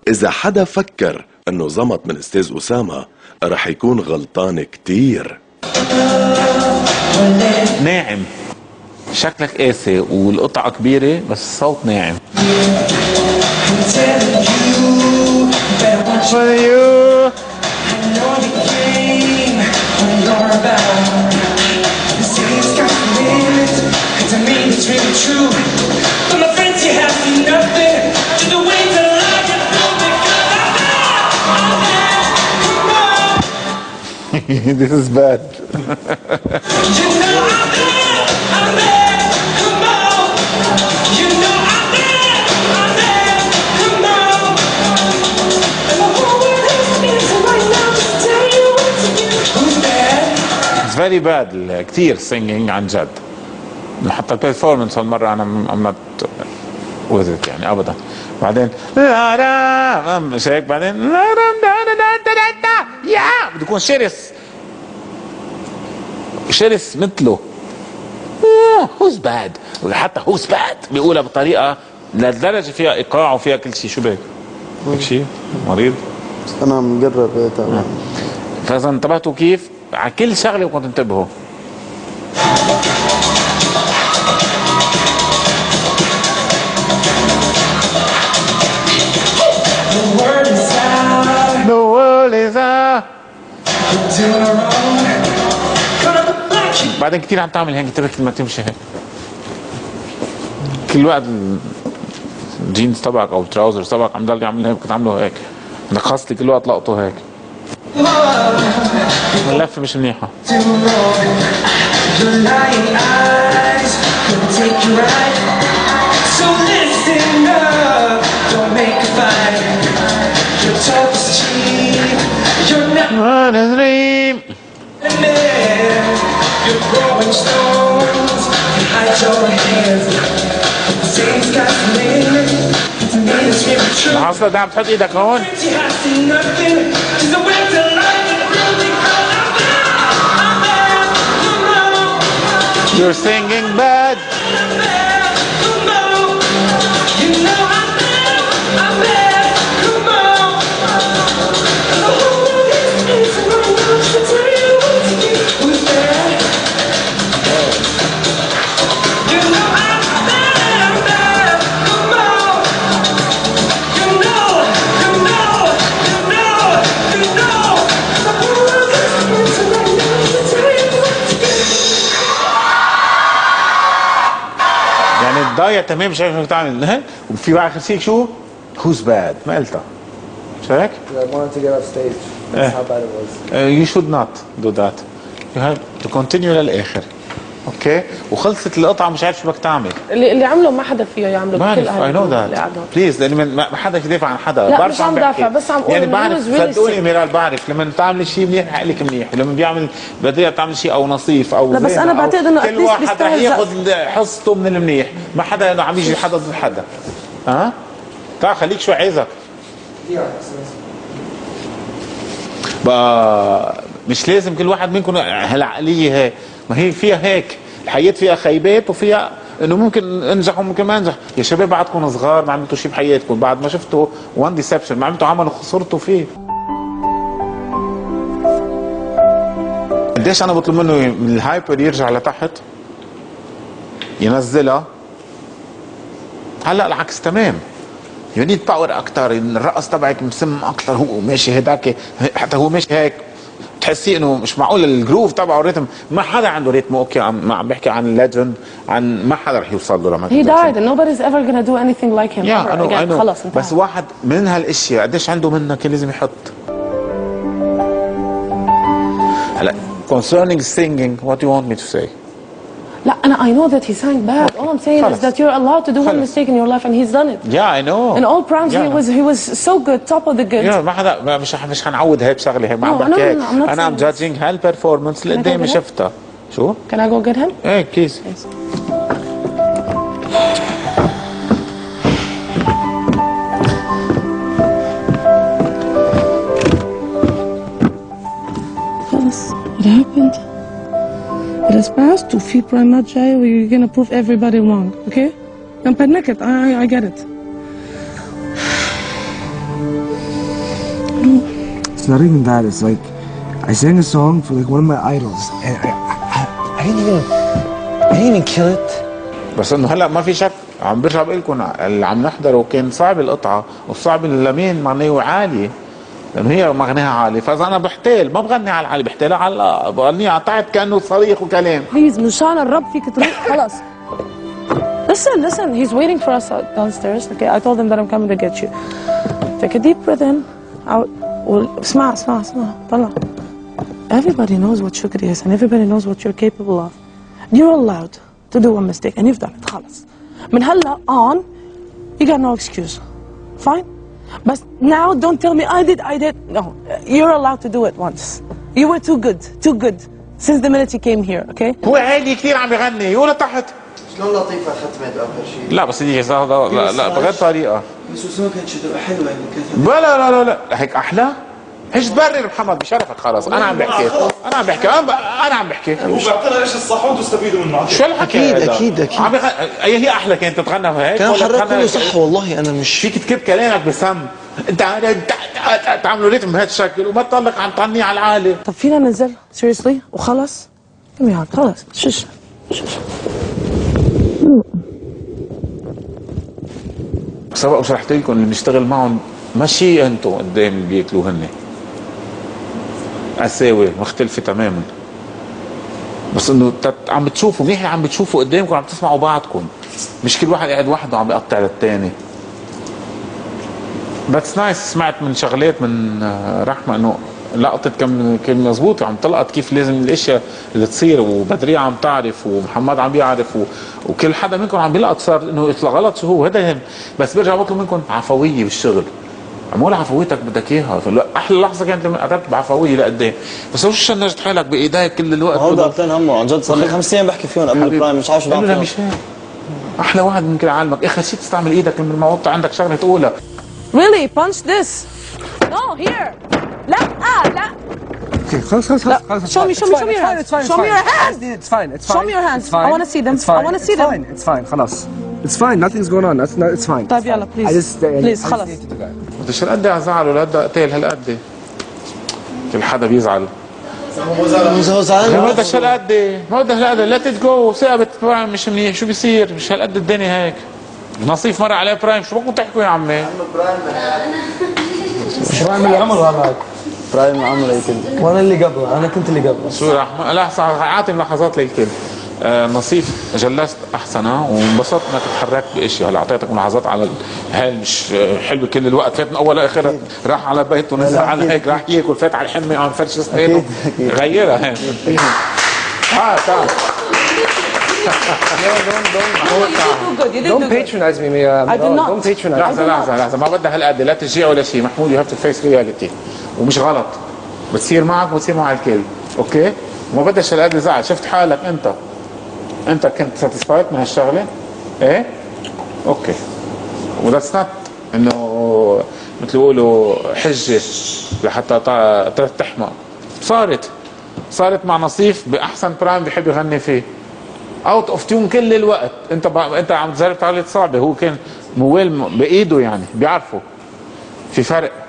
إذا حدا فكر إنه زمط من أستاذ أسامة رح يكون غلطان كتير. ناعم، شكلك قاسي والقطعة كبيرة بس الصوت ناعم. This is bad. It's very bad. كثير singing عن جد. حتى البرفورمانس هالمرة أنا I'm not with it يعني أبدا. بعدين مش هيك بعدين يا بده يكون شرس مثله. who's bad. حتى who's bad بيقولها بطريقة لدرجة فيها إيقاع وفيها كل شيء. شو بك؟ هيك شيء مريض؟ أنا مجرب تمام. فإذا انتبهتوا كيف على كل شغلة وكنت انتبهوا. The world is out. بعدين كثير عم تعمل هيك. انتبه كل ما تمشي هيك كل وقت الجينز تبعك او التراوزر تبعك عم ضل يعمل هيك. تعمله هيك بدك خاصتي كل وقت لقطه هيك. اللفه مش منيحه. العصر ده عم تحط ايدك هون. You're singing bad. ضايع تمام مش عارف انك تعمل. وفي اخر شيء شو؟ who's bad ما قلتها. مش هيك؟ I wanted to get off stage. That's how bad it was. You should not do that. You have to continue للاخر. اوكي؟ وخلصت القطعه مش عارف شو بدك تعمل. اللي عمله ما حدا فيه يعمله بكل اهل. I know that. بليز لاني ما حدا يدافع عن حدا. لا مش عم دافع بس عم اقول يعني بعرف صدقوني ميرال بعرف لما تعمل شيء منيح بحق لك منيح ولما بيعمل بدها تعمل شيء او نصيف او لا بس انا بعتقد انه كل واحد رح ياخذ حصته من المنيح. ما حدا عم يجي حدا ضد حدا. ها؟ تعال خليك شوي عايزك. بقى مش لازم كل واحد منكم هالعقليه هيك. ما هي فيها هيك الحياه فيها خيبات وفيها انه ممكن انجح وممكن ما انجح. يا شباب بعدكم صغار ما عملتوا شيء بحياتكم. بعد ما شفتوا وان ديسبشن ما عملتوا عمل وخسرتوا فيه. قديش انا بطلب منه من الهايبر يرجع لتحت ينزلها. هلا العكس تمام. يو نيد باور اكثر. الرقص تبعك مسم اكثر. هو ماشي هداك حتى هو ماشي هيك تحسي انه مش معقول الجروف تبعه الريتم. ما حدا عنده ريتم اوكي. عم بحكي عن ليجند عن ما حدا رح يوصل له لما he died and nobody's ever gonna do anything like him. I know. خلص انتهى. بس واحد من هالاشياء قديش عنده منها كان لازم يحط. هلا concerning singing what do you want me to say? لا أنا I know that he sang bad. All I'm saying is that you're allowed to do one mistake in your life and he's done it. Yeah I know. In all proms he was so good, top of the good. ما حدا مش هنعود هيك شغله هيك. ما عم بحكي هيك. أنا عم جادجينج هالبرفورمانس اللي قدامي شفتها. شو؟ Can I go get him? ايه كيس. What happened? It has passed to في برايمات جاي we're gonna prove everybody wrong, okay? I'm panicked, I get it. It's not even that. It's like I sang a song for like one of my idols, and I didn't even kill it. بس انه هلا ما في شك عم برجع بقول لكم اللي عم نحضره كان صعب القطعه وصعب اللمين معناه عاليه لانه هي مغنيها عالي، فاذا انا بحتال ما بغني على العالي بحتالها على بغنيها على تحت كانه صريخ وكلام. Please مشان الرب فيك تروح خلص. Listen, he's waiting for us downstairs. Okay, I told him that I'm coming to get you. Take a deep breath in, out. اسمع طلع. Everybody knows what shukri is and everybody knows what you're capable of. You're allowed to do a mistake and you've done it. خلص. من هلا on, you got no excuse. Fine? But now don't tell me I did. No, you're allowed to do it once. You were too good since the minute you came here, okay? هو عالي كثير عم يغني يقول لتحت. شلون لطيفة ختمت آخر شيء؟ لا بس دي لا بغير طريقة. بس وسام كانت شدة حلوة يعني لا هيك أحلى؟ ايش تبرر محمد بشرفك خلص انا عم بحكي انا عم بحكي هو بيعطينا ايش الصح وانتم تستفيدوا منه. شو الحكي اكيد هي احلى كانت تتغنى هيك كان حرك كله صح والله انا مش فيك تكب كلامك بسم انت تعملوا ريتم بهالشكل وما تطلق عم تغني على العالي. طب فينا ننزل سيريسلي وخلص خلص شش سبق وشرحت لكم اللي بنشتغل معهم ماشي انتم قدام بياكلوا هن قساوي مختلفة تماما، بس انه عم بتشوفوا منيح، عم بتشوفوا قدامكم، عم تسمعوا بعضكم، مش كل واحد قاعد وحده عم بيقطع للثاني. بس نايس. سمعت من شغلات من رحمة انه لقطت كان مزبوط، عم طلقت كيف لازم الاشياء اللي تصير، وبدرية عم تعرف ومحمد عم بيعرف وكل حدا منكم عم بيلقط صار انه الغلط شو هو. هذا يهم. بس برجع بطلب منكم عفوية بالشغل. عمول عفويتك بدك اياها. احلى لحظه كانت لما قربت بعفويه لقدام، بس وش شنجت حالك بايديك كل الوقت؟ هو ضغطين همه عن جد، صار لي 5 ايام بحكي فيهم قبل برايم مش عارف شو بعمل. مش هيك. احلى واحد من كل عالمك اخر شيء تستعمل ايدك لما الموضوع عندك شغله تقولها. Really punch this. No here. لا. خلاص. Show me your hands. Show me your hands. It's fine. Show me your hands. I want to see them. I want to see them. It's fine. خلاص. It's fine. Nothing's going on. It's fine. طيب يلا please. Please خلص. بديش هالقد ازعل ولا قد اقتل هالقد. كل حدا بيزعل. هو زعلان. ما بدش هالقد. لا تتجو ثابت برايم مش منيح. شو بيصير؟ مش هالقد الدنيا هيك. نصيف مر عليه برايم. شو بدكم تحكوا يا عمي؟ برايم اللي عمره هذاك. برايم عمره هيك. وانا اللي قبله، انا كنت اللي قبله. شو راح لا اعطي ملاحظات للكل. نصيف جلست احسن وانبسطت انك تحركت باشياء. هلا اعطيتك ملاحظات على هاي مش حلوه كل الوقت. فات من اول لاخر راح على بيت ونزل على هيك راح ياكل فات على الحمه عم فرش اسنانه غيرها هيك. تعال Don't patronize me, Mia. I did not. Don't patronize me. لحظه ما بدها هالقد لا تشجيع ولا شيء. محمود يو هاف تو فيس رياليتي ومش غلط بتصير معك وبتصير مع الكل. اوكي وما بدش هالقد زعل. شفت حالك انت كنت ساتيسفايد من هالشغله؟ ايه اوكي. وذاتس نوت انه مثل يقولوا حجه لحتى تحمق. صارت مع نصيف باحسن برايم بحب يغني فيه. اوت اوف تيون كل الوقت. انت عم تجرب تعليق صعبه، هو كان موال بايده يعني بيعرفوا في فرق.